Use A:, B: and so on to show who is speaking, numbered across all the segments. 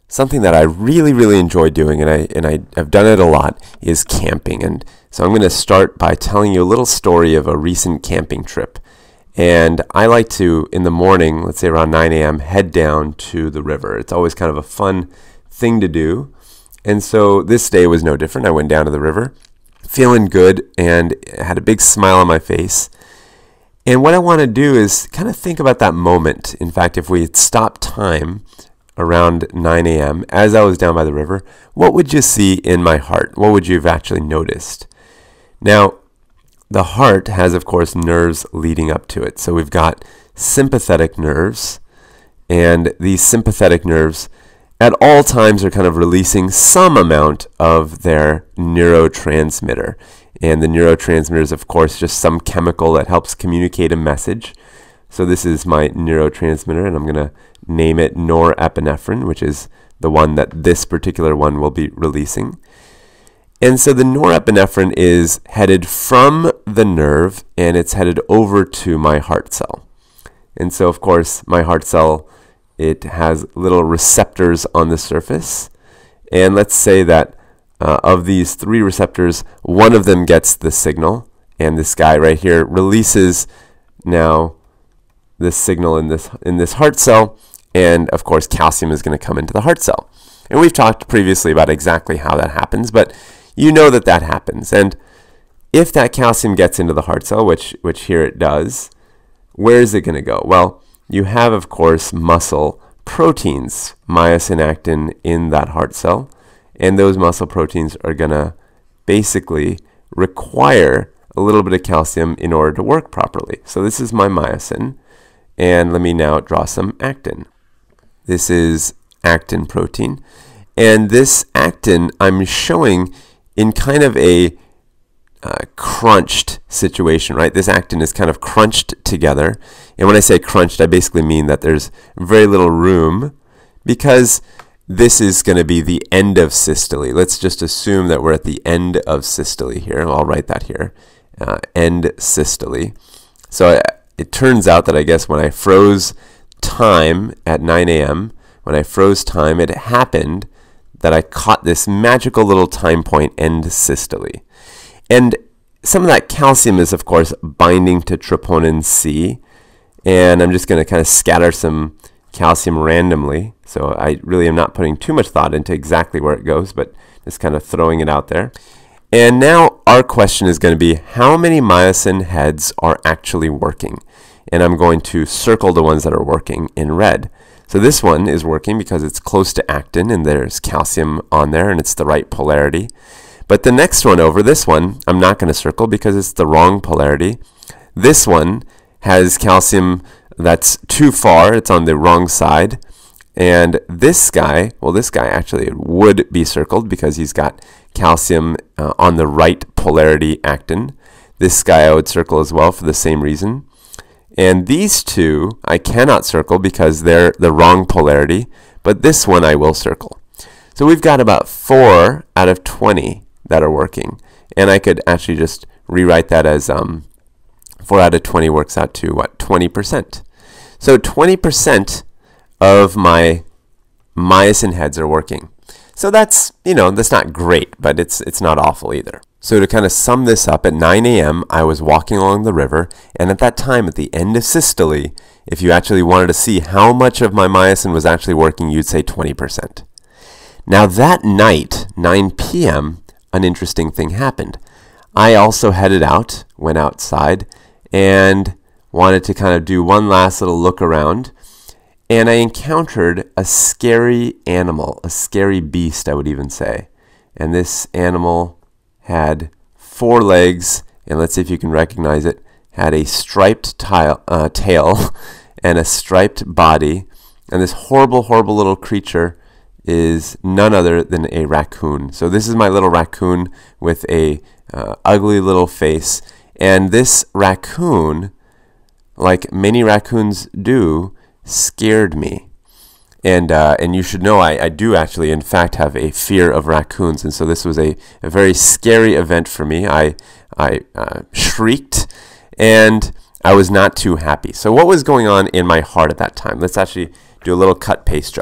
A: Something that I really enjoy doing, and I've done it a lot, is camping. And so I'm going to start by telling you a little story of a recent camping trip. And I like to, in the morning, let's say around 9 a.m., head down to the river. It's always kind of a fun thing to do. And so this day was no different. I went down to the river, feeling good, and had a big smile on my face. And what I want to do is kind of think about that moment. In fact, if we had stopped time around 9 a.m. as I was down by the river, what would you see in my heart? What would you have actually noticed? Now, the heart has, of course, nerves leading up to it. So we've got sympathetic nerves, and these sympathetic nerves at all times are kind of releasing some amount of their neurotransmitter. And the neurotransmitter is, of course, just some chemical that helps communicate a message. So this is my neurotransmitter, and I'm going to name it norepinephrine, which is the one that this particular one will be releasing. And so the norepinephrine is headed from the nerve, and it's headed over to my heart cell. And so, of course, my heart cell, it has little receptors on the surface. And let's say that of these 3 receptors, one of them gets the signal, and this guy right here releases now this signal in this heart cell, and of course calcium is going to come into the heart cell. And we've talked previously about exactly how that happens, but you know that that happens. And if that calcium gets into the heart cell, which here it does, where is it going to go? Well, you have, of course, muscle proteins, myosin, actin, in that heart cell, and those muscle proteins are going to basically require a little bit of calcium in order to work properly. So this is my myosin. And let me now draw some actin. This is actin protein. And this actin I'm showing in kind of a crunched situation, right? This actin is kind of crunched together. And when I say crunched, I basically mean that there's very little room, because this is going to be the end of systole. Let's just assume that we're at the end of systole here. I'll write that here, end systole. So it turns out that I guess when I froze time at 9 a.m., when I froze time, it happened that I caught this magical little time point, end systole. And some of that calcium is, of course, binding to troponin C. And I'm just going to kind of scatter some calcium randomly. So I really am not putting too much thought into exactly where it goes, but just kind of throwing it out there. And now our question is going to be, how many myosin heads are actually working? And I'm going to circle the ones that are working in red. So this one is working because it's close to actin, and there's calcium on there, and it's the right polarity. But the next one over, this one, I'm not going to circle because it's the wrong polarity. This one has calcium that's too far. It's on the wrong side. And this guy, well, this guy actually would be circled because he's got calcium on the right polarity actin. This guy I would circle as well for the same reason. And these two I cannot circle because they're the wrong polarity, but this one I will circle. So we've got about 4 out of 20 that are working. And I could actually just rewrite that as 4 out of 20 works out to what? 20%. So 20% of my myosin heads are working. So that's, that's not great, but it's not awful either. So to kind of sum this up, at 9 a.m. I was walking along the river, and at that time, at the end of systole, if you actually wanted to see how much of my myosin was actually working, you'd say 20%. Now that night, 9 p.m., an interesting thing happened. I also headed out, went outside, and wanted to kind of do one last little look around. And I encountered a scary animal, a scary beast, I would even say. And this animal had 4 legs, and let's see if you can recognize it, had a striped tail and a striped body. And this horrible, horrible little creature is none other than a raccoon. So this is my little raccoon with a ugly little face. And this raccoon, like many raccoons do, scared me. And you should know I do actually, in fact, have a fear of raccoons. And so this was a very scary event for me. I shrieked, and I was not too happy. So what was going on in my heart at that time? Let's actually do a little cut-paste job.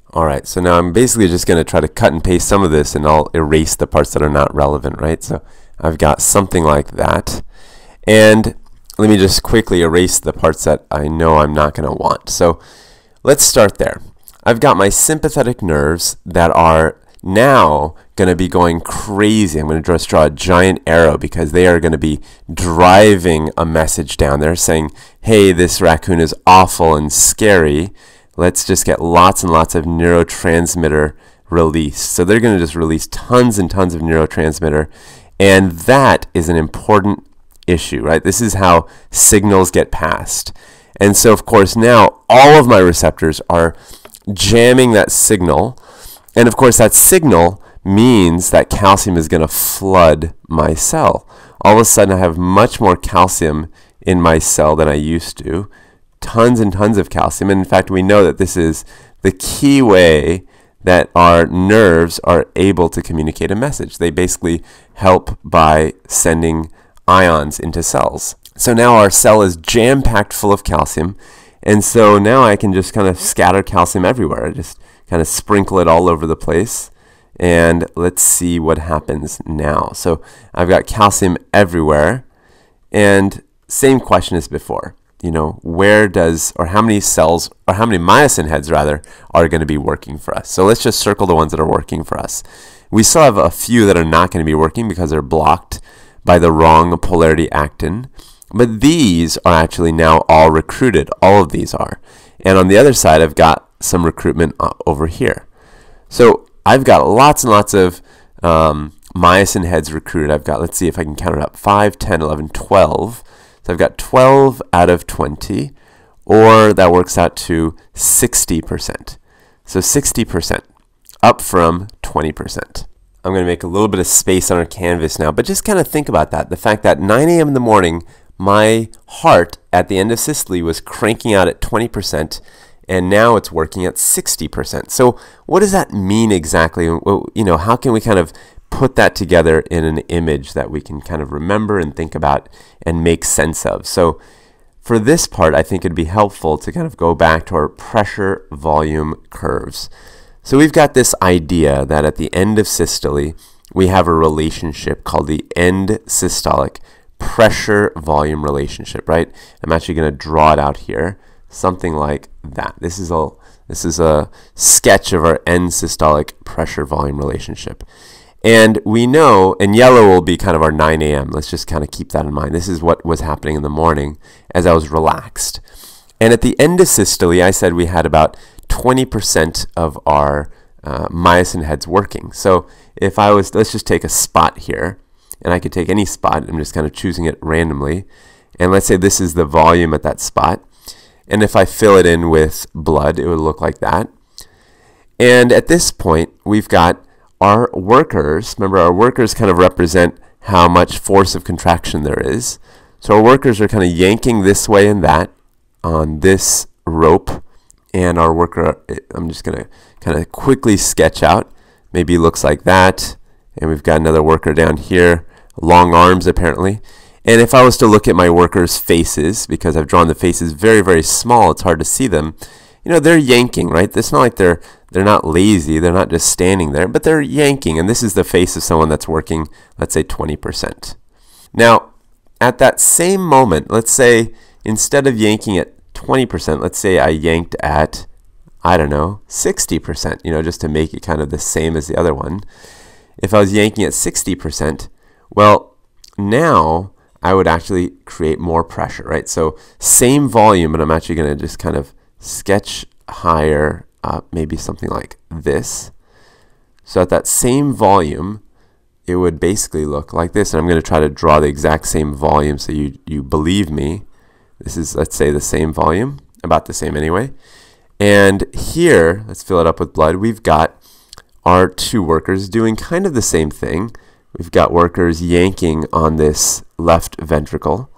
A: All right, so now I'm basically just going to try to cut and paste some of this, and I'll erase the parts that are not relevant, right? So I've got something like that. And let me just quickly erase the parts that I know I'm not going to want. So let's start there. I've got my sympathetic nerves that are now going to be going crazy. I'm going to just draw a giant arrow because they are going to be driving a message down there saying, hey, this raccoon is awful and scary. Let's just get lots and lots of neurotransmitter release. So they're going to just release tons and tons of neurotransmitter. And that is an important issue, right? This is how signals get passed. And so, of course, now all of my receptors are jamming that signal. And, of course, that signal means that calcium is going to flood my cell. All of a sudden, I have much more calcium in my cell than I used to. Tons and tons of calcium. And in fact, we know that this is the key way that our nerves are able to communicate a message. They basically help by sending ions into cells. So now our cell is jam-packed full of calcium. And so now I can just kind of scatter calcium everywhere. I just kind of sprinkle it all over the place. And let's see what happens now. So I've got calcium everywhere. And same question as before. You know, where does, or how many cells, or how many myosin heads rather, are going to be working for us? So let's just circle the ones that are working for us. We still have a few that are not going to be working because they're blocked by the wrong polarity actin. But these are actually now all recruited. All of these are. And on the other side, I've got some recruitment over here. So I've got lots and lots of myosin heads recruited. I've got, let's see if I can count it up, 5, 10, 11, 12. So I've got 12 out of 20, or that works out to 60%. So 60%, up from 20%. I'm going to make a little bit of space on our canvas now, but just kind of think about that. The fact that 9 a.m. in the morning, my heart at the end of systole was cranking out at 20%, and now it's working at 60%. So what does that mean exactly? You know, how can we kind of put that together in an image that we can kind of remember and think about and make sense of? So for this part, I think it'd be helpful to kind of go back to our pressure volume curves. So we've got this idea that at the end of systole, we have a relationship called the end-systolic pressure volume relationship, right? I'm actually going to draw it out here, something like that. This is a sketch of our end-systolic pressure volume relationship. And we know, and yellow will be kind of our 9 a.m. Let's just kind of keep that in mind. This is what was happening in the morning as I was relaxed. And at the end of systole, I said we had about 20% of our myosin heads working. So if I was, let's just take a spot here, and I could take any spot. I'm just kind of choosing it randomly. And let's say this is the volume at that spot. And if I fill it in with blood, it would look like that. And at this point, we've got our workers. Remember, our workers kind of represent how much force of contraction there is. So our workers are kind of yanking this way and that on this rope. And our worker, I'm just going to kind of quickly sketch out. Maybe it looks like that. And we've got another worker down here, long arms apparently. And if I was to look at my workers' faces, because I've drawn the faces very, very small, it's hard to see them. You know, they're yanking, right? It's not like they're not lazy. They're not just standing there, but they're yanking. And this is the face of someone that's working, let's say 20%. Now, at that same moment, let's say instead of yanking at 20%, let's say I yanked at, I don't know, 60%, you know, just to make it kind of the same as the other one. If I was yanking at 60%, well, now I would actually create more pressure, right? So same volume, but I'm actually going to just kind of sketch higher, maybe something like this. So at that same volume, it would basically look like this. And I'm going to try to draw the exact same volume so you believe me. This is, let's say, the same volume, about the same anyway. And here, let's fill it up with blood. We've got our two workers doing kind of the same thing. We've got workers yanking on this left ventricle.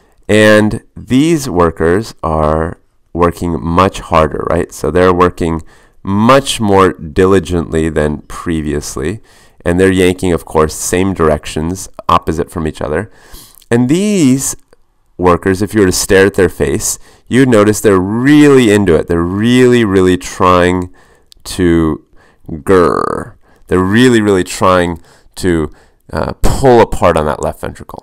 A: And these workers are working much harder, right? So they're working much more diligently than previously. And they're yanking, of course, same directions, opposite from each other. And these workers, if you were to stare at their face, you'd notice they're really into it. They're really, really trying to grr. They're really, really trying to pull apart on that left ventricle.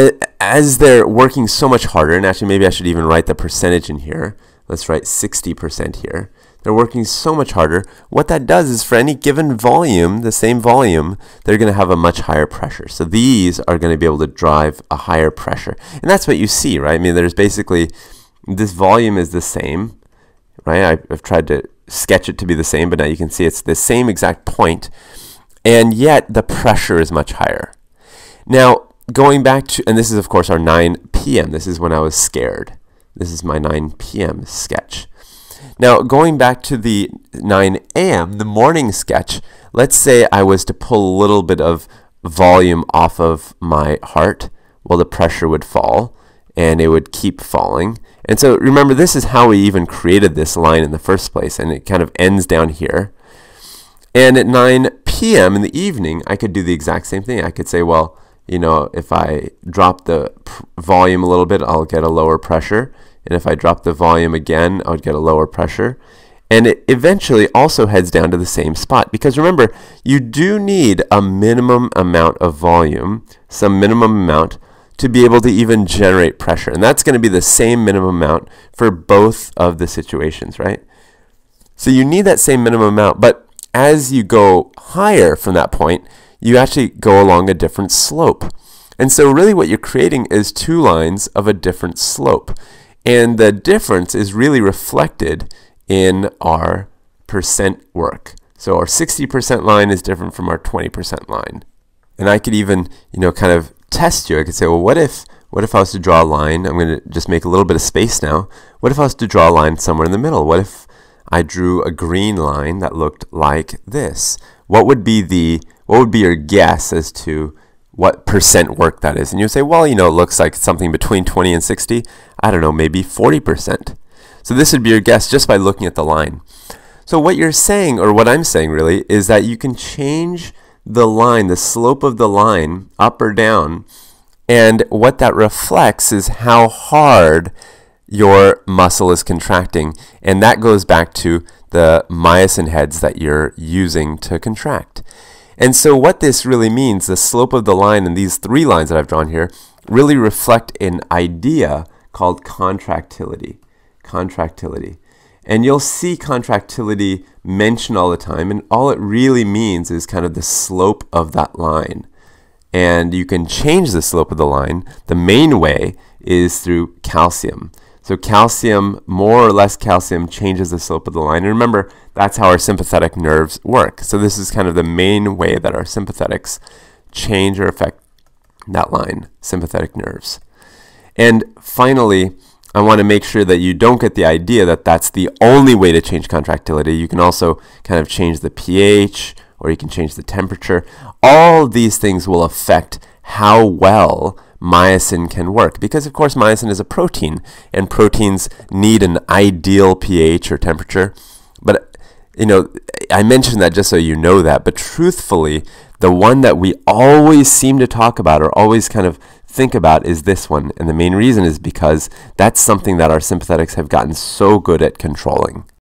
A: As they're working so much harder, and actually maybe I should even write the percentage in here. Let's write 60% here. They're working so much harder. What that does is for any given volume, the same volume, they're going to have a much higher pressure. So these are going to be able to drive a higher pressure. And that's what you see, right? I mean, there's basically, this volume is the same, right? I've tried to sketch it to be the same, but now you can see it's the same exact point, and yet the pressure is much higher. Now, going back to, and this is of course our 9 p.m. This is when I was scared. This is my 9 p.m. sketch. Now, going back to the 9 a.m., the morning sketch, let's say I was to pull a little bit of volume off of my heart, well, the pressure would fall, and it would keep falling. And so remember, this is how we even created this line in the first place, and it kind of ends down here. And at 9 p.m. in the evening, I could do the exact same thing. I could say, well, you know, if I drop the volume a little bit, I'll get a lower pressure. And if I drop the volume again, I would get a lower pressure. And it eventually also heads down to the same spot. Because remember, you do need a minimum amount of volume, some minimum amount, to be able to even generate pressure. And that's going to be the same minimum amount for both of the situations, right? So you need that same minimum amount. But as you go higher from that point, you actually go along a different slope. And so really what you're creating is 2 lines of a different slope. And the difference is really reflected in our percent work. So our 60% line is different from our 20% line. And I could even, you know, kind of test you. I could say, well, what if I was to draw a line? I'm going to just make a little bit of space now. What if I was to draw a line somewhere in the middle? What if I drew a green line that looked like this? What would be your guess as to what percent work that is? And you say, well, you know, it looks like something between 20 and 60. I don't know, maybe 40%. So this would be your guess just by looking at the line. So what you're saying, or what I'm saying really, is that you can change the line, the slope of the line, up or down, and what that reflects is how hard your muscle is contracting. And that goes back to the myosin heads that you're using to contract. And so what this really means, the slope of the line and these 3 lines that I've drawn here really reflect an idea called contractility. Contractility. And you'll see contractility mentioned all the time, and all it really means is kind of the slope of that line. And you can change the slope of the line. The main way is through calcium. So calcium, more or less calcium, changes the slope of the line. And remember, that's how our sympathetic nerves work. So this is kind of the main way that our sympathetics change or affect that line, sympathetic nerves. And finally, I want to make sure that you don't get the idea that that's the only way to change contractility. You can also kind of change the pH, or you can change the temperature. All of these things will affect how well myosin can work, because of course myosin is a protein, and proteins need an ideal pH or temperature. But you know, I mentioned that just so you know that, but truthfully, the one that we always seem to talk about or always kind of think about is this one, and the main reason is because that's something that our sympathetics have gotten so good at controlling.